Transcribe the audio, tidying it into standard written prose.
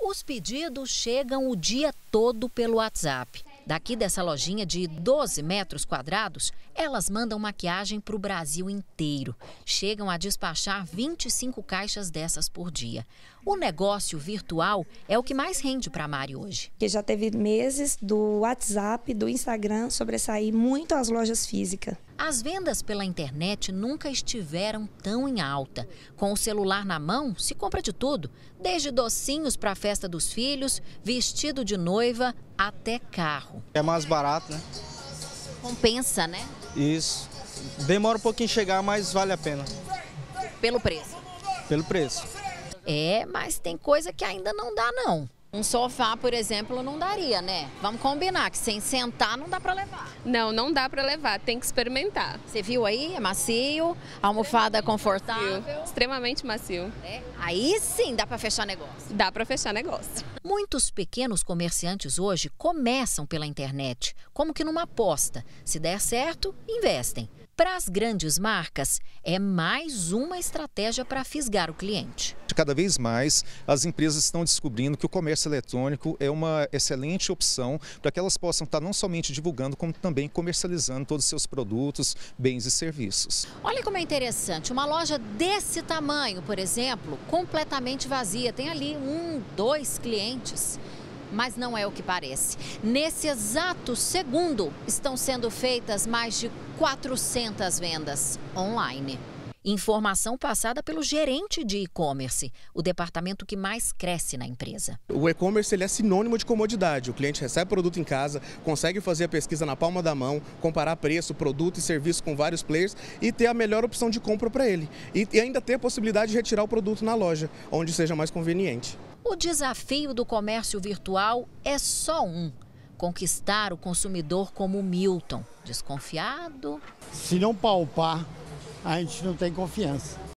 Os pedidos chegam o dia todo pelo WhatsApp. Daqui dessa lojinha de 12 metros quadrados, elas mandam maquiagem para o Brasil inteiro. Chegam a despachar 25 caixas dessas por dia. O negócio virtual é o que mais rende para a Mari hoje. Que já teve meses do WhatsApp, do Instagram, sobressair muito as lojas físicas. As vendas pela internet nunca estiveram tão em alta. Com o celular na mão, se compra de tudo. Desde docinhos para a festa dos filhos, vestido de noiva, até carro. É mais barato, né? Compensa, né? Isso. Demora um pouquinho em chegar, mas vale a pena. Pelo preço. Pelo preço. É, mas tem coisa que ainda não dá, não. Um sofá, por exemplo, não daria, né? Vamos combinar que sem sentar não dá para levar. Não, não dá para levar, tem que experimentar. Você viu aí? É macio, a almofada é confortável. Extremamente macio. É. Aí sim dá para fechar negócio. Dá para fechar negócio. Muitos pequenos comerciantes hoje começam pela internet, como que numa aposta. Se der certo, investem. Para as grandes marcas, é mais uma estratégia para fisgar o cliente. Cada vez mais, as empresas estão descobrindo que o comércio eletrônico é uma excelente opção para que elas possam estar não somente divulgando, como também comercializando todos os seus produtos, bens e serviços. Olha como é interessante, uma loja desse tamanho, por exemplo, completamente vazia, tem ali 1, 2 clientes. Mas não é o que parece. Nesse exato segundo, estão sendo feitas mais de 400 vendas online. Informação passada pelo gerente de e-commerce, o departamento que mais cresce na empresa. O e-commerce ele é sinônimo de comodidade. O cliente recebe o produto em casa, consegue fazer a pesquisa na palma da mão, comparar preço, produto e serviço com vários players e ter a melhor opção de compra para ele. E ainda ter a possibilidade de retirar o produto na loja, onde seja mais conveniente. O desafio do comércio virtual é só um: conquistar o consumidor como o Milton, desconfiado. Se não palpar, a gente não tem confiança.